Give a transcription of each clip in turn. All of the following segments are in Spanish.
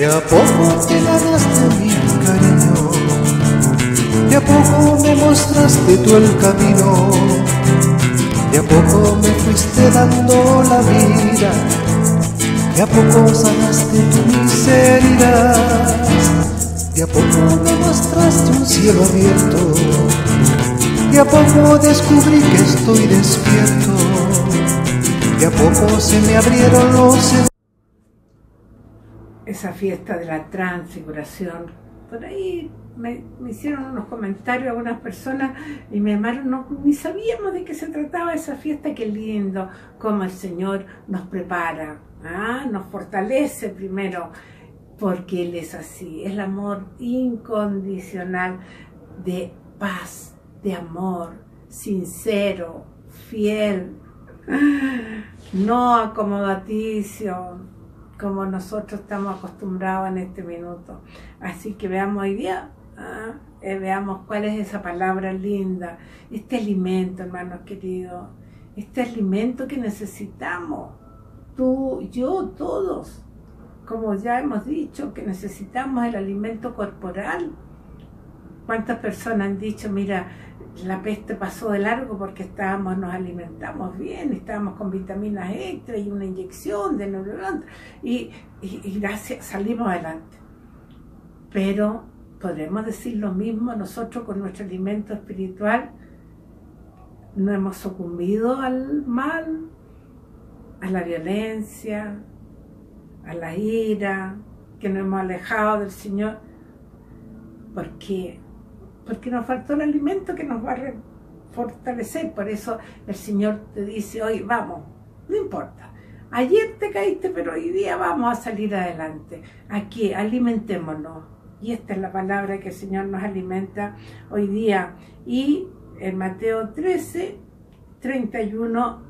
a poco te ganaste mi cariño, de a poco me mostraste tú el camino, de a poco me fuiste dando la vida, de a poco sanaste tu miseria, de a poco me mostraste un cielo abierto, de a poco descubrí que estoy despierto, de a poco se me abrieron los... Esa fiesta de la transfiguración, por ahí me hicieron unos comentarios algunas personas y me llamaron, ni sabíamos de qué se trataba esa fiesta. Qué lindo cómo el Señor nos prepara, nos fortalece primero, porque Él es así, es el amor incondicional, de paz, de amor, sincero, fiel, no acomodaticio, como nosotros estamos acostumbrados en este minuto. Así que veamos hoy día, veamos cuál es esa palabra linda, este alimento, hermanos queridos, este alimento que necesitamos, tú, yo, todos, como ya hemos dicho, que necesitamos el alimento corporal. ¿Cuántas personas han dicho, mira, la peste pasó de largo porque nos alimentamos bien, estábamos con vitaminas extra y una inyección de neuronas y gracias, salimos adelante? Pero podemos decir lo mismo nosotros con nuestro alimento espiritual. No hemos sucumbido al mal, a la violencia, a la ira, que nos hemos alejado del Señor. ¿Por qué? Porque nos faltó el alimento que nos va a fortalecer. Por eso el Señor te dice hoy, vamos, no importa. Ayer te caíste, pero hoy día vamos a salir adelante. Aquí, alimentémonos. Y esta es la palabra que el Señor nos alimenta hoy día. Y en Mateo 13, 31,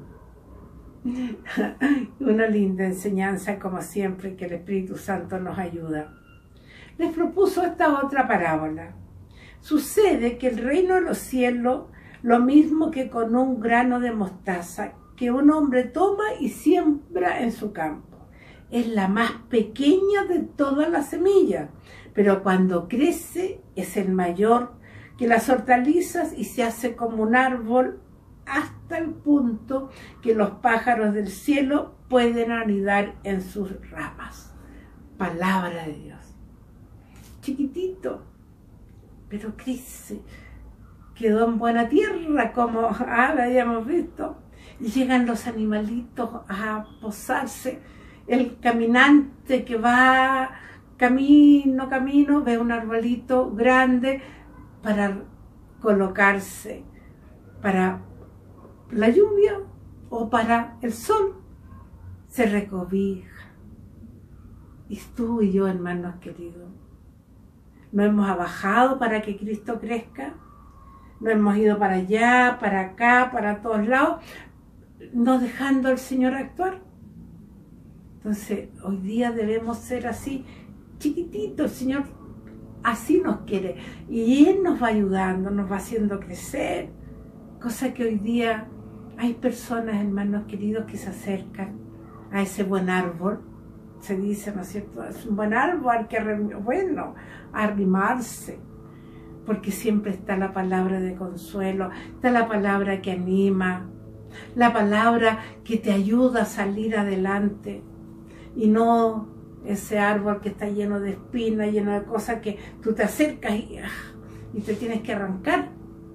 una linda enseñanza, como siempre, que el Espíritu Santo nos ayuda. Les propuso esta otra parábola. Sucede que el reino de los cielos, lo mismo que con un grano de mostaza que un hombre toma y siembra en su campo. Es la más pequeña de todas las semillas, pero cuando crece es el mayor que las hortalizas y se hace como un árbol hasta el punto que los pájaros del cielo pueden anidar en sus ramas. Palabra de Dios. Chiquitito, pero crece, quedó en buena tierra, como habíamos visto, y llegan los animalitos a posarse. El caminante que va camino, ve un arbolito grande para colocarse para la lluvia o para el sol, se recobija. Y tú y yo, hermanos queridos, no hemos abajado para que Cristo crezca, no hemos ido para allá, para acá, para todos lados, no dejando al Señor actuar. Entonces, hoy día debemos ser así, chiquititos. El Señor así nos quiere y Él nos va ayudando, nos va haciendo crecer, cosa que hoy día hay personas, hermanos queridos, que se acercan a ese buen árbol. Se dice, ¿no es cierto? Es un buen árbol que, bueno, arrimarse, porque siempre está la palabra de consuelo, está la palabra que anima, la palabra que te ayuda a salir adelante, y no ese árbol que está lleno de espinas, lleno de cosas que tú te acercas y te tienes que arrancar.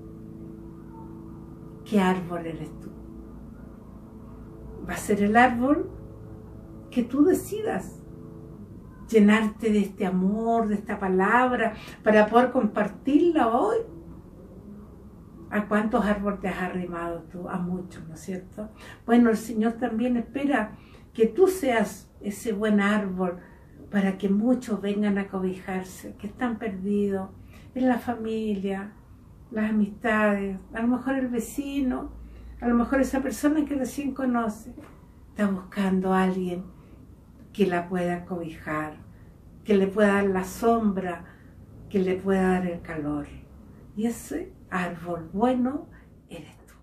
¿Qué árbol eres tú? Va a ser el árbol que tú decidas llenarte de este amor, de esta palabra, para poder compartirla hoy. ¿A cuántos árboles te has arrimado tú? A muchos, ¿no es cierto? Bueno, el Señor también espera que tú seas ese buen árbol para que muchos vengan a cobijarse, que están perdidos en la familia, las amistades, a lo mejor el vecino, a lo mejor esa persona que recién conoce, está buscando a alguien que la pueda cobijar, que le pueda dar la sombra, que le pueda dar el calor. Y ese árbol bueno eres tú.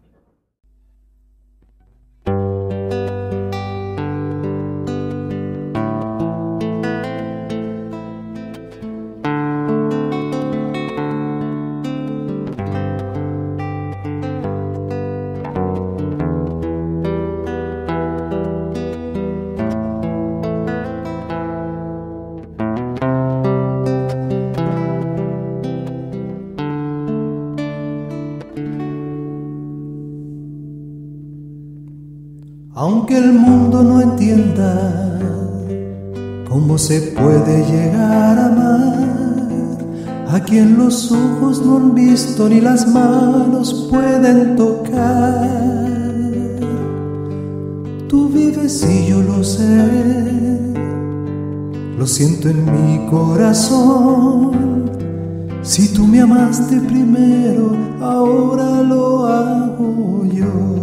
Aunque el mundo no entienda cómo se puede llegar a amar a quien los ojos no han visto ni las manos pueden tocar. Tú vives y yo lo sé, lo siento en mi corazón. Si tú me amaste primero, ahora lo hago yo.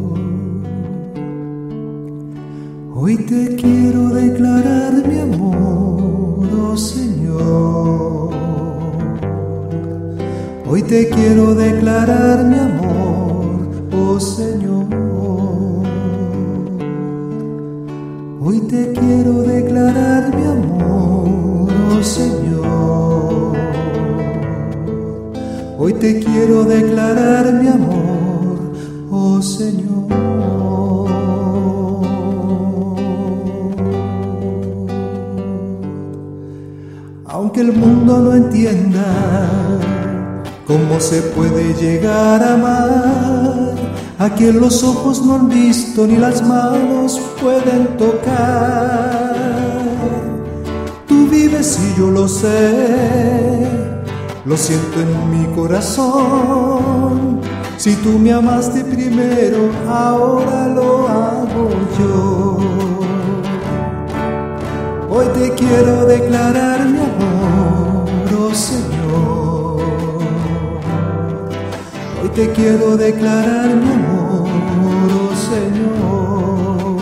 Hoy te quiero declarar mi amor, oh Señor. Hoy te quiero declarar mi amor, oh Señor. Hoy te quiero declarar mi amor, oh Señor. Hoy te quiero declarar mi amor, oh Señor. Aunque el mundo no entienda cómo se puede llegar a amar a quien los ojos no han visto ni las manos pueden tocar. Tú vives y yo lo sé, lo siento en mi corazón. Si tú me amaste primero, ahora lo hago yo. Hoy te quiero declarar mi amor, oh Señor. Hoy te quiero declarar mi amor, oh Señor.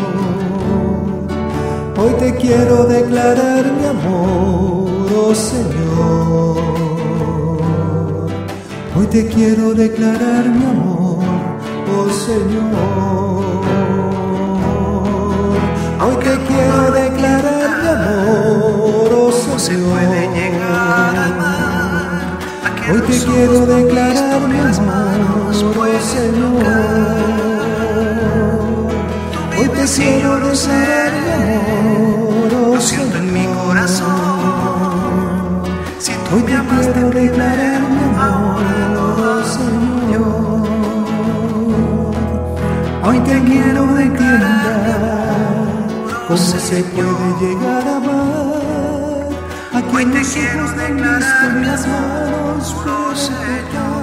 Hoy te quiero declarar mi amor, oh Señor. Hoy te quiero declarar mi amor, oh Señor. Hoy te quiero declarar mi amor, oh Señor. Se puede llegar a amar a quien Hoy te los quiero ojos no han declarar visto mi ni las amor, manos oh pueden Señor. tocar. Hoy te quiero declarar mi amor, oh Lo siento en mi corazón. Si tú Hoy me te amaste quiero declarar primero, mi amor, ahora lo oh hago yo. Señor. Hoy te quiero declarar cómo se puede llegar a amar a Hoy quien te los quiero ojos no han declarar visto ni mi las manos amor, oh pueden Señor.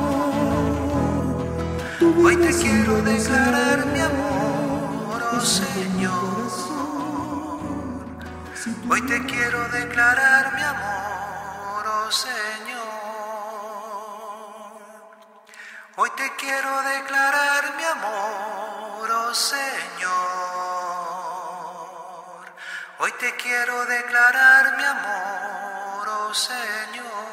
tocar. Tú Hoy te vives y quiero yo lo sé, declarar mi amor, oh Señor. si tú Hoy te quiero declarar mi amor, oh Señor. Hoy te quiero declarar mi amor, oh Señor. Hoy te quiero declarar mi amor, oh Señor.